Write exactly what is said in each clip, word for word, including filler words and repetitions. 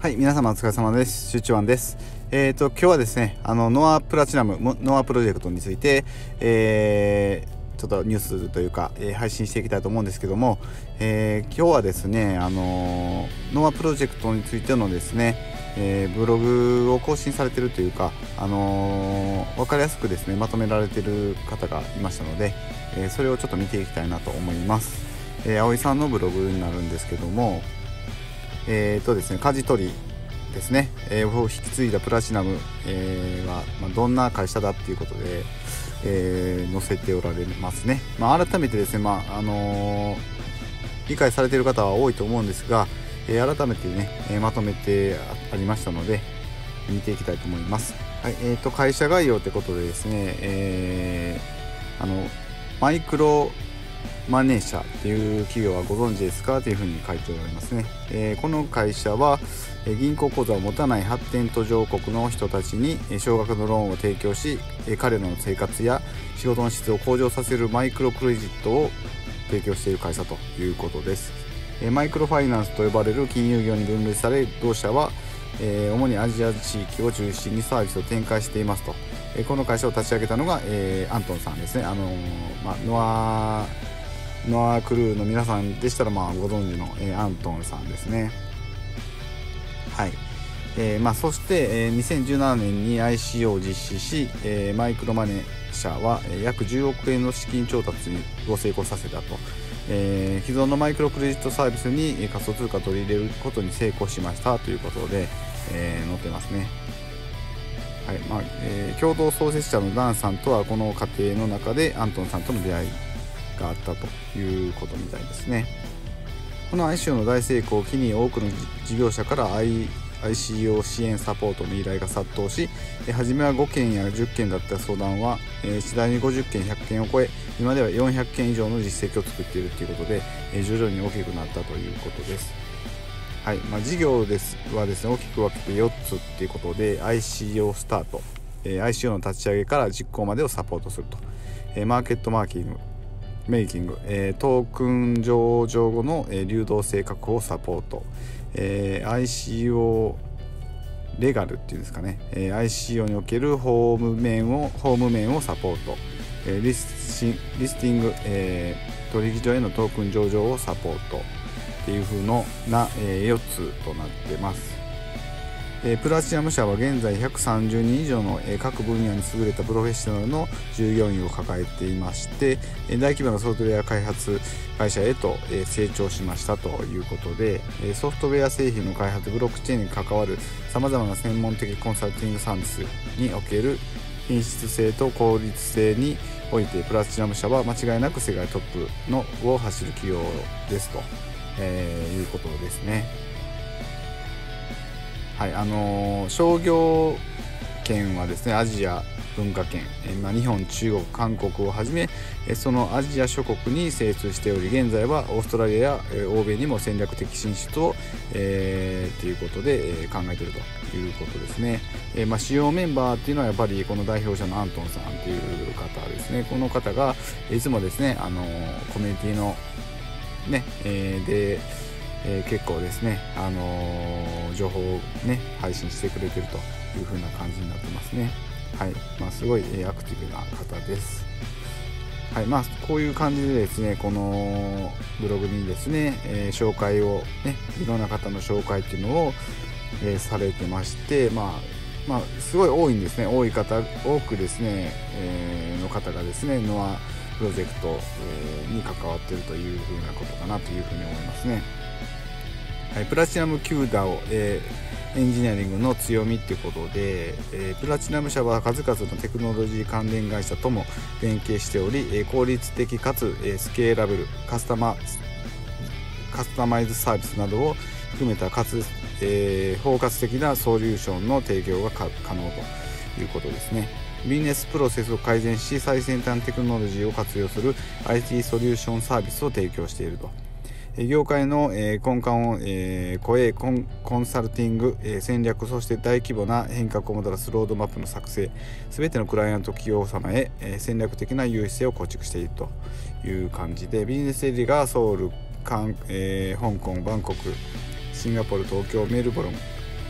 はい、皆様お疲れ様です。集中ワンです。えーと今日はですね、あのノアプラチナムノアプロジェクトについて、えー、ちょっとニュースというか、えー、配信していきたいと思うんですけども、えー、今日はですね、あのノアプロジェクトについてのですね、えー、ブログを更新されているというか、あのー、分かりやすくですねまとめられている方がいましたので、えー、それをちょっと見ていきたいなと思います。えー、葵さんのブログになるんですけども、えーとですね、舵取りですね、えー、を引き継いだプラチナム、えー、は、まあ、どんな会社だっていうことで、えー、載せておられますね。まあ、改めてですね、まああのー、理解されている方は多いと思うんですが、えー、改めてね、えー、まとめてありましたので見ていきたいと思います。はい、えーと会社概要ということでですね、えー、あのマイクロマネー社っていう企業はご存知ですかというふうに書いておられますね。えー、この会社は銀行口座を持たない発展途上国の人たちに少額のローンを提供し、彼らの生活や仕事の質を向上させるマイクロクレジットを提供している会社ということです。マイクロファイナンスと呼ばれる金融業に分類され、同社は主にアジア地域を中心にサービスを展開していますと。この会社を立ち上げたのがアントンさんですね。あの、まあ、ノアノアクルーの皆さんでしたらまあご存知の、えー、アントンさんですね。はい、えーまあ、そして、えー、にせんじゅうななねんに アイシーオー を実施し、えー、マイクロマネー社は、えー、約じゅうおくえんの資金調達を成功させたと、えー、既存のマイクロクレジットサービスに仮想通貨を取り入れることに成功しましたということで、えー、載ってますね。はい、まあえー、共同創設者のダンさんとはこの過程の中でアントンさんとの出会いがあったということみたいですね。この アイシーオー の大成功を機に多くの事業者から アイシーオー 支援サポートの依頼が殺到し、初めはごけんやじゅっけんだった相談は次第にごじゅっけんひゃっけんを超え、今ではよんひゃっけん以上の実績を作っているということで、徐々に大きくなったということです。はい、まあ、事業ですはですね大きく分けてよっつっていうことで、 アイシーオー スタート、 アイシーオー の立ち上げから実行までをサポートすると、マーケットマーキングメイキング、えー、トークン上場後の、えー、流動性確保をサポート、えー、アイシーオー レガルっていうんですかね、えー、アイシーオー における法務面を法務面をサポート、えー、リスシリスティング、えー、取引所へのトークン上場をサポートっていう風のな、えー、よっつとなってます。プラチナム社は現在ひゃくさんじゅうにん以上の各分野に優れたプロフェッショナルの従業員を抱えていまして、大規模なソフトウェア開発会社へと成長しましたということで、ソフトウェア製品の開発、ブロックチェーンに関わるさまざまな専門的コンサルティングサービスにおける品質性と効率性において、プラチナム社は間違いなく世界トップのを走る企業ですと、えー、いうことですね。はい、あのー、商業圏はですねアジア文化圏、えーまあ、日本、中国、韓国をはじめ、えー、そのアジア諸国に精通しており、現在はオーストラリアや、えー、欧米にも戦略的進出を、えー、ということで、えー、考えているということですね。えーまあ、主要メンバーっていうのはやっぱりこの代表者のアントンさんという方ですね。この方がいつもですね、あのー、コミュニティのね、えー、でえー、結構ですね、あのー、情報をね配信してくれてるという風な感じになってますね。はい、まあ、すごい、えー、アクティブな方です。はい、まあこういう感じでですね、このブログにですね、えー、紹介をね、いろんな方の紹介っていうのを、えー、されてまして、まあまあすごい多いんですね。多い方多くですね、えー、の方がですねノアプロジェクト、えー、に関わっているという風なことかなというふうに思いますね。はい、プラチナム キューダオ、えー、エンジニアリングの強みということで、えー、プラチナム社は数々のテクノロジー関連会社とも連携しており、えー、効率的かつ、えー、スケーラブルカスタマカスタマイズサービスなどを含めたかつ、えー、包括的なソリューションの提供が可能ということですね。ビジネスプロセスを改善し、最先端テクノロジーを活用する アイティー ソリューションサービスを提供していると。業界の根幹を超え、コンサルティング、戦略、そして大規模な変革をもたらすロードマップの作成、すべてのクライアント企業様へ戦略的な優位性を構築しているという感じで、ビジネスエリアがソウル、香港、バンコク、シンガポール、東京、メルボルン、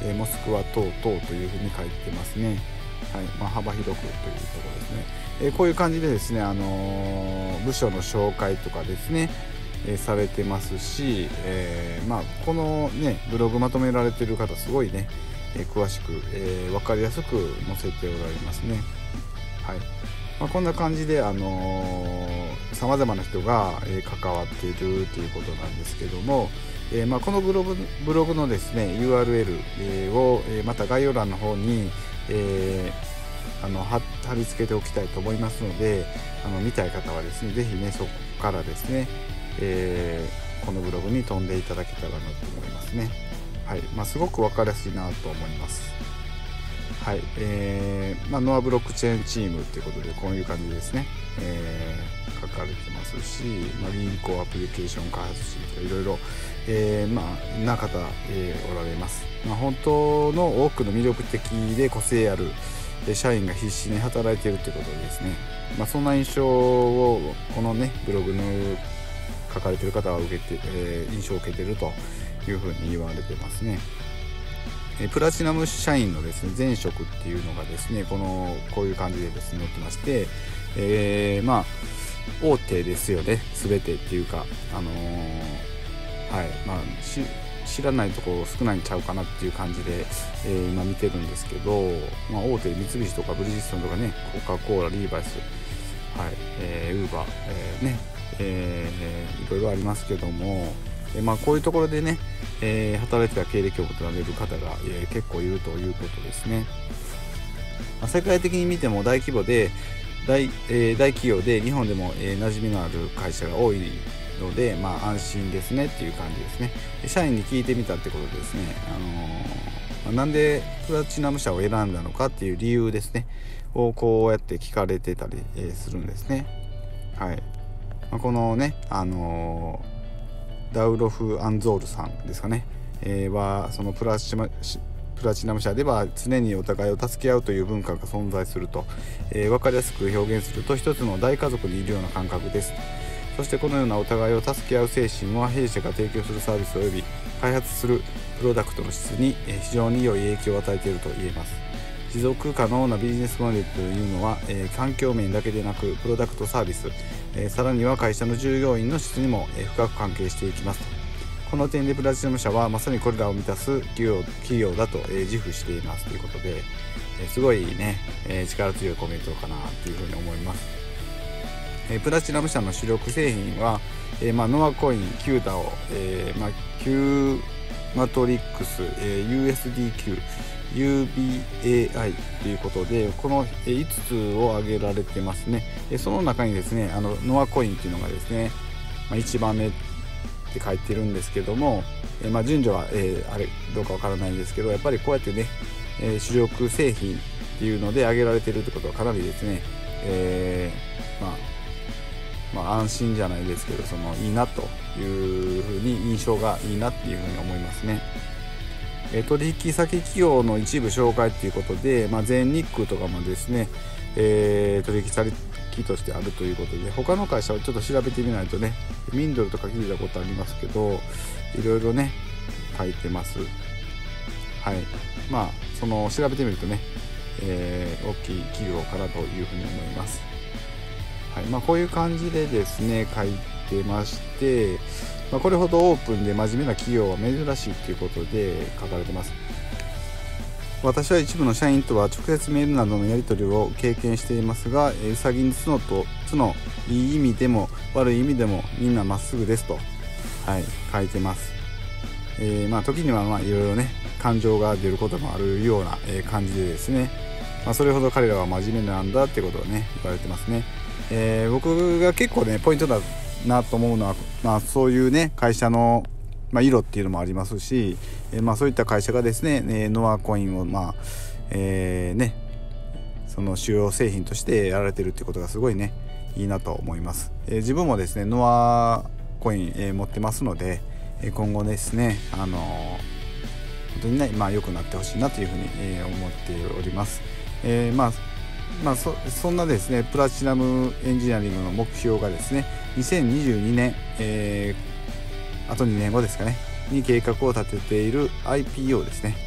えー、モスクワ等々というふうに書いてますね。はい、まあ、幅広くというところですね。えー、こういう感じでですね、あのー、部署の紹介とかですね、えー、されてますし、えーまあ、このねブログまとめられている方すごいね、えー、詳しく、えー、分かりやすく載せておられますね。はい、まあ、こんな感じであのさまざまな人が、えー、関わっているということなんですけども、えーまあ、このブログ、ブログのですね ユーアールエル、えー、を、えー、また概要欄の方に、えー、あの貼り付けておきたいと思いますので、あの見たい方はですねぜひねそこからですね、えー、このブログに飛んでいただけたらなと思いますね。はい、まあ、すごく分かりやすいなと思います。はい、えーまあ、ノアブロックチェーンチームということでこういう感じですね、えー、書かれてますし、まあ、銀行アプリケーション開発チームとかいろいろ、えー、まあな方、えー、おられます。まあ、本当の多くの魅力的で個性ある社員が必死に働いているということでですね、まあ、そんな印象をこのねブログの書かれている方は受けて、えー、印象を受けているというふうに言われてますね。プラチナム社員のですね前職っていうのがですねこのこういう感じでですね載ってまして、えー、まあ大手ですよね全てっていうか、あのー、はいまあし知らないところ少ないんちゃうかなっていう感じで、えー、今見てるんですけど、まあ、大手三菱とかブリヂストンとかねコカ・コーラ、リーバイス、はいえー、ウーバー、えー、ね、えー、いろいろありますけども、えまあ、こういうところでね、えー、働いてた経歴を持たれる方が、えー、結構いるということですね。まあ、世界的に見ても大規模で 大,、えー、大企業で日本でも、えー、馴染みのある会社が多いので、まあ、安心ですねっていう感じですね。社員に聞いてみたってことでですね、あのーまあ、なんでプラチナム社を選んだのかっていう理由ですねをこうやって聞かれてたり、えー、するんですね。はい、まあ、このねあのーダウロフ・アンゾールさんですかね、えー、はそのプラチナプラチナム社では常にお互いを助け合うという文化が存在すると、えー、分かりやすく表現すると一つの大家族にいるような感覚です。そしてこのようなお互いを助け合う精神は弊社が提供するサービス及び開発するプロダクトの質に非常に良い影響を与えていると言えます。持続可能なビジネスモデルというのは、えー、環境面だけでなくプロダクトサービス、えー、さらには会社の従業員の質にも、えー、深く関係していきますと。この点でプラチナム社はまさにこれらを満たす企業、企業だと、えー、自負していますということで、えー、すごいね、えー、力強いコメントかなというふうに思います。えー、プラチナム社の主力製品は、えーまあ、ノアコイン、キューダオ、えーまあ、キューマトリックス、えー、ユーエスディーキュー、ユービーエーアイ ということでこのいつつを挙げられてますね。その中にですねあのノアコインというのがですね、まあ、いちばんめって書いてるんですけども、えまあ順序は、えー、あれどうかわからないんですけどやっぱりこうやってね、えー、主力製品っていうので挙げられてるってことはかなりですね、えー、まあまあ安心じゃないですけどそのいいなというふうに印象がいいなっていうふうに思いますね。取引先企業の一部紹介ということで、まあ、全日空とかもですね、えー、取引先としてあるということで他の会社をちょっと調べてみないとねミンドルとか聞いたことありますけどいろいろね書いてます。はい、まあその調べてみるとね、えー、大きい企業かなというふうに思います。はい、まあ、こういう感じでですね書いてましてまあ、これほどオープンで真面目な企業は珍しいということで書かれてます。私は一部の社員とは直接メールなどのやり取りを経験していますが、うさぎに角と角、いい意味でも悪い意味でもみんなまっすぐですと、はい、書いてます。えー、まあ時にはまあいろいろね感情が出ることもあるような感じでですね、まあ、それほど彼らは真面目なんだってことをね言われてますね。えー、僕が結構ねポイントだなと思うのは、まあ、そういうね会社の、まあ、色っていうのもありますし、えーまあ、そういった会社がですね、えー、ノアコインをまあ、えー、ねその主要製品としてやられてるっていうことがすごいねいいなと思います。えー、自分もですねノアコイン、えー、持ってますので、えー、今後ですねあのー、本当にねまあ良くなってほしいなというふうに、えー、思っております。えー、まあまあ、そ, そんなですねプラチナムエンジニアリングの目標がですねにせんにじゅうにねん、えー、あとにねんごですかねに計画を立てている アイピーオー ですね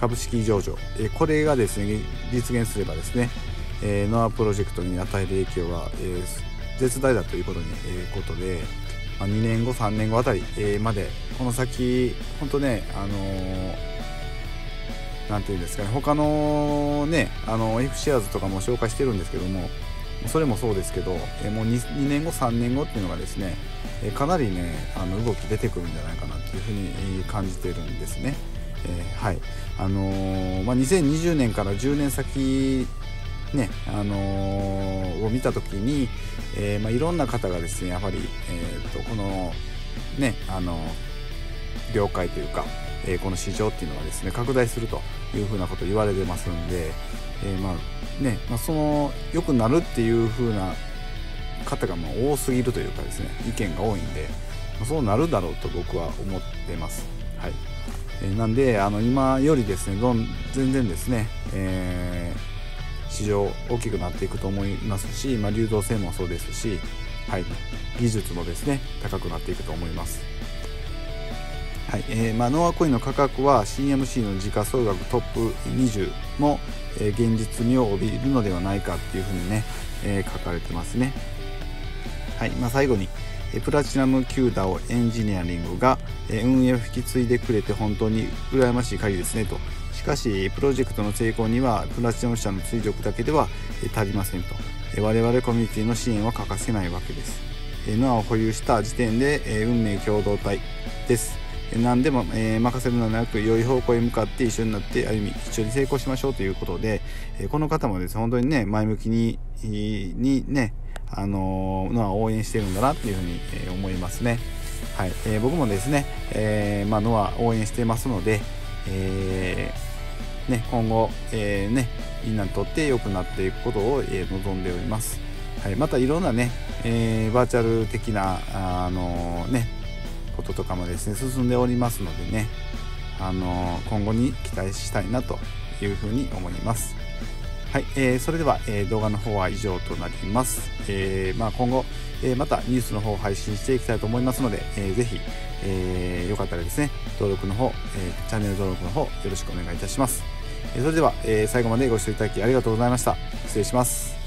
株式上場、えこれがですね実現すればですね、えー、ノアプロジェクトに与える影響は、えー、絶大だということに、えー、ことで、まあ、にねんごさんねんごあたり、えー、までこの先本当ね、あのー、なんていうんですかね、他のねあの F シェアーズとかも紹介してるんですけども、それもそうですけど、えー、もう 2, にねんごさんねんごっていうのがですね、えー、かなりねあの動き出てくるんじゃないかなっていうふうに感じてるんですね。えー、はいあのーまあ、にせんにじゅうねんからじゅうねん先ねあのー、を見たときに、えーまあ、いろんな方がですねやはり、えー、とこのねあの業界というか、えー、この市場っていうのがですね拡大するというふうなことを言われてますんで、えー、まあね、まあ、その良くなるっていうふうな方がまあ多すぎるというかですね意見が多いんで、まあ、そうなるだろうと僕は思ってます。はい、えー、なんであの今よりですねどん全然ですね、えー市場大きくなっていくと思いますし、まあ、流動性もそうですし、はい、技術もですね高くなっていくと思います。はいえーまあ、ノアコインの価格は シーエムシー の時価総額トップにじゅうも、えー、現実味を帯びるのではないかっていうふうにね、えー、書かれてますね。はいまあ、最後にプラチナム キューダオ エンジニアリングが運営を引き継いでくれて本当に羨ましい限りですねと。しかしプロジェクトの成功にはプラチナム社の追力だけでは足りませんと。我々コミュニティの支援は欠かせないわけです。ノアを保有した時点で運命共同体です。何でも、えー、任せるのではなく良い方向へ向かって一緒になって歩み一緒に成功しましょうということで、この方もですね本当にね前向きににねあのー、ノアを応援しているんだなっていうふうに、えー、思いますね。はいえー、僕もですね、えーまあ、ノア応援していますので、えーね、今後、えーね、みんなにとって良くなっていくことを、えー、望んでおります。はい、またいろんなね、えー、バーチャル的なあのー、ねこととかもですね進んでおりますのでね、あのー、今後に期待したいなというふうに思います。はい、えー、それでは、えー、動画の方は以上となります。えーまあ、今後、えー、またニュースの方を配信していきたいと思いますので、えー、ぜひ、えー、よかったらですね登録の方、えー、チャンネル登録の方よろしくお願いいたします。えー、それでは、えー、最後までご視聴いただきありがとうございました。失礼します。